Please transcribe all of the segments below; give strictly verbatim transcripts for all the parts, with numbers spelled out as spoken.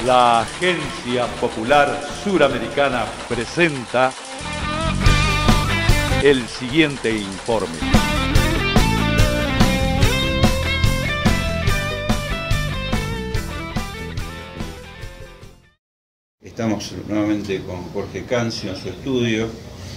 La Agencia Popular Suramericana presenta el siguiente informe. Estamos nuevamente con Jorge Cancio en su estudio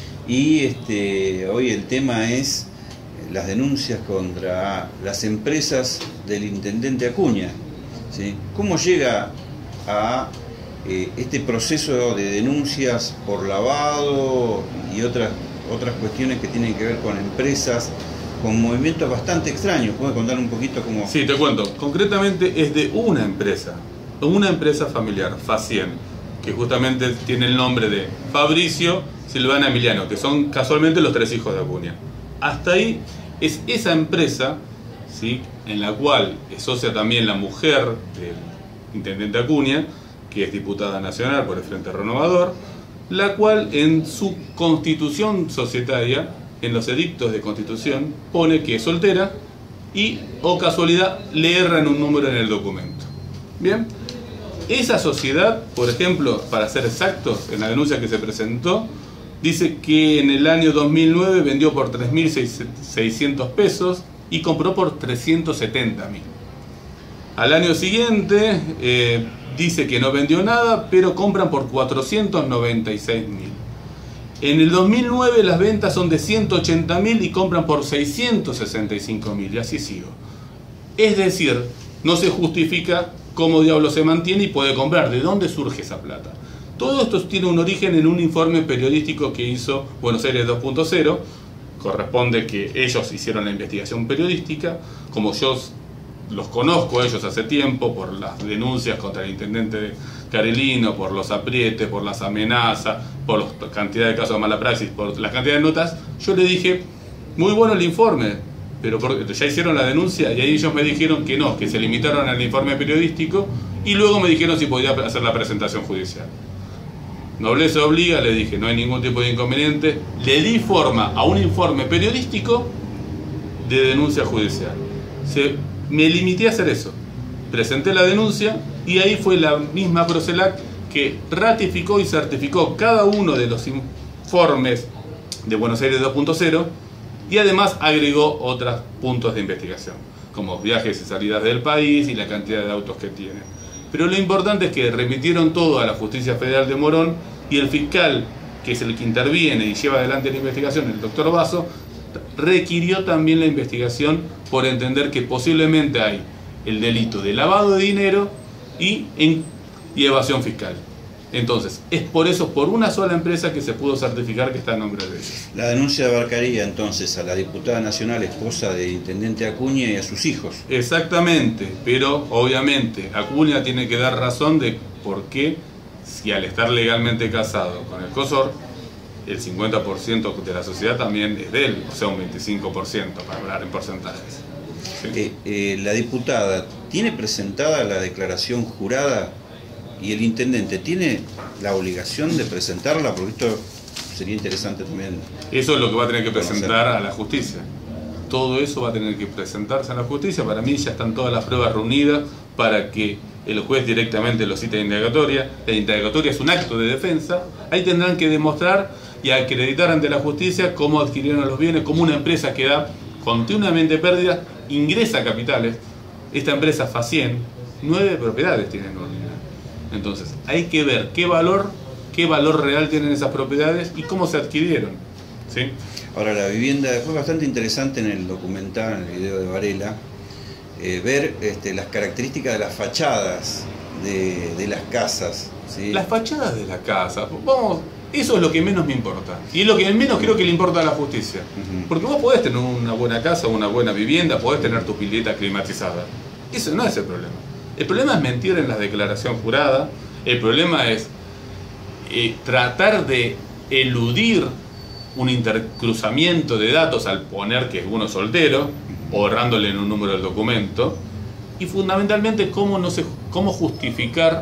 y este, hoy el tema es las denuncias contra las empresas del intendente Acuña, ¿sí? ¿Cómo llega a eh, este proceso de denuncias por lavado y otras, otras cuestiones que tienen que ver con empresas, con movimientos bastante extraños? ¿Puedes contar un poquito cómo...? Sí, te cuento. Concretamente es de una empresa, una empresa familiar, Facien, que justamente tiene el nombre de Fabricio, Silvana, Emiliano, que son casualmente los tres hijos de Acuña. Hasta ahí es esa empresa, ¿sí?, en la cual es socia también la mujer del intendente Acuña, que es diputada nacional por el Frente Renovador, la cual en su constitución societaria, en los edictos de constitución, pone que es soltera y, o casualidad, le erran un número en el documento. Bien, esa sociedad, por ejemplo, para ser exactos, en la denuncia que se presentó, dice que en el año dos mil nueve vendió por tres mil seiscientos pesos y compró por trescientos setenta mil. Al año siguiente eh, dice que no vendió nada, pero compran por cuatrocientos noventa y seis mil. En el dos mil nueve las ventas son de ciento ochenta mil y compran por seiscientos sesenta y cinco mil, y así sigo. Es decir, no se justifica cómo diablo se mantiene y puede comprar, de dónde surge esa plata. Todo esto tiene un origen en un informe periodístico que hizo Buenos Aires dos punto cero. Corresponde que ellos hicieron la investigación periodística. Como yo los conozco a ellos hace tiempo por las denuncias contra el intendente Carelino, por los aprietes, por las amenazas, por la cantidad de casos de mala praxis, por la cantidad de notas, yo le dije, muy bueno el informe, pero porque ya hicieron la denuncia, y ahí ellos me dijeron que no, que se limitaron al informe periodístico, y luego me dijeron si podía hacer la presentación judicial. Nobleza obliga, le dije, no hay ningún tipo de inconveniente. Le di forma a un informe periodístico de denuncia judicial. Se, me limité a hacer eso. Presenté la denuncia y ahí fue la misma Procelac que ratificó y certificó cada uno de los informes de Buenos Aires dos punto cero y además agregó otros puntos de investigación, como viajes y salidas del país y la cantidad de autos que tienen. Pero lo importante es que remitieron todo a la Justicia Federal de Morón y el fiscal, que es el que interviene y lleva adelante la investigación, el doctor Basso, requirió también la investigación por entender que posiblemente hay el delito de lavado de dinero y, en, y evasión fiscal. Entonces, es por eso, por una sola empresa, que se pudo certificar que está en nombre de ellos. La denuncia abarcaría entonces a la diputada nacional, esposa del intendente Acuña, y a sus hijos. Exactamente, pero obviamente Acuña tiene que dar razón de por qué, si al estar legalmente casado con el COSOR, el cincuenta por ciento de la sociedad también es de él, o sea, un veinticinco por ciento para hablar en porcentajes. ¿Sí? Eh, eh, la diputada tiene presentada la declaración jurada. ¿Y el intendente tiene la obligación de presentarla? Porque esto sería interesante también. Eso es lo que va a tener que presentar a la justicia. Todo eso va a tener que presentarse a la justicia. Para mí ya están todas las pruebas reunidas para que el juez directamente lo cite a indagatoria. La indagatoria es un acto de defensa. Ahí tendrán que demostrar y acreditar ante la justicia cómo adquirieron los bienes, cómo una empresa que da continuamente pérdidas ingresa capitales. Esta empresa Facien, nueve propiedades tiene en orden. Entonces, hay que ver qué valor, qué valor real tienen esas propiedades y cómo se adquirieron, ¿sí? Ahora, la vivienda, fue bastante interesante en el documental, en el video de Varela, eh, ver este, las características de las fachadas de, de las casas, ¿sí? Las fachadas de la casa, vamos, eso es lo que menos me importa. Y es lo que menos creo que le importa a la justicia. Uh-huh. Porque vos podés tener una buena casa, una buena vivienda, podés tener tu pileta climatizada. Eso no es el problema. El problema es mentir en la declaración jurada. El problema es eh, tratar de eludir un intercruzamiento de datos al poner que uno es soltero, o errándole en un número del documento. Y fundamentalmente, cómo, no se, cómo justificar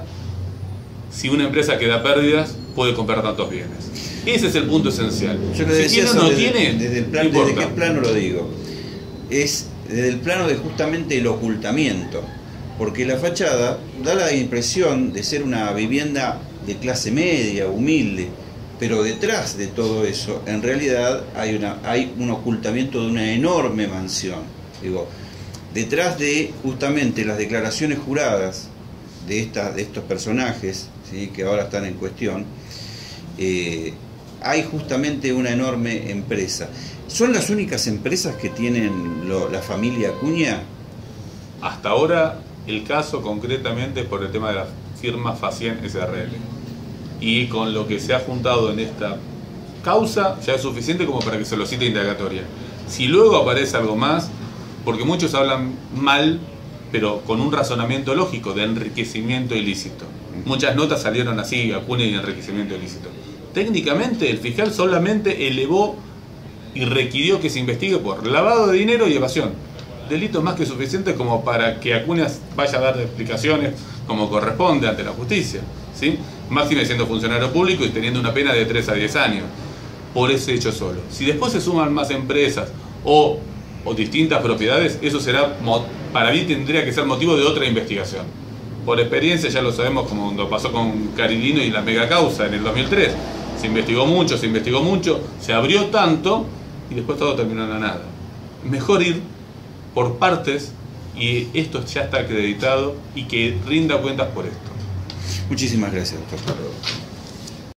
si una empresa que da pérdidas puede comprar tantos bienes. Ese es el punto esencial. Yo le decía si tiene o no desde, tiene, desde, el plan, no desde qué plano lo digo. Es desde el plano de justamente el ocultamiento. porque la fachada da la impresión de ser una vivienda de clase media, humilde, pero detrás de todo eso, en realidad hay, una, hay un ocultamiento de una enorme mansión. Digo, detrás de justamente las declaraciones juradas de, esta, de estos personajes, ¿sí?, que ahora están en cuestión, eh, hay justamente una enorme empresa. ¿Son las únicas empresas que tienen lo, la familia Acuña? Hasta ahora, el caso concretamente por el tema de la firma Facien S R L. Y con lo que se ha juntado en esta causa, ya es suficiente como para que se lo cite indagatoria. Si luego aparece algo más, porque muchos hablan mal, pero con un razonamiento lógico de enriquecimiento ilícito. Muchas notas salieron así, Acuña y enriquecimiento ilícito. Técnicamente, el fiscal solamente elevó y requirió que se investigue por lavado de dinero y evasión. Delitos más que suficientes como para que Acuña vaya a dar explicaciones como corresponde ante la justicia, ¿sí? Máxime siendo funcionario público y teniendo una pena de tres a diez años por ese hecho solo. Si después se suman más empresas o, o distintas propiedades, eso será, para mí tendría que ser motivo de otra investigación. Por experiencia ya lo sabemos, como cuando pasó con Carilino y la mega causa en el dos mil tres. Se investigó mucho, se investigó mucho, se abrió tanto y después todo terminó en la nada. Mejor ir por partes y esto ya está acreditado y que rinda cuentas por esto. Muchísimas gracias, doctor.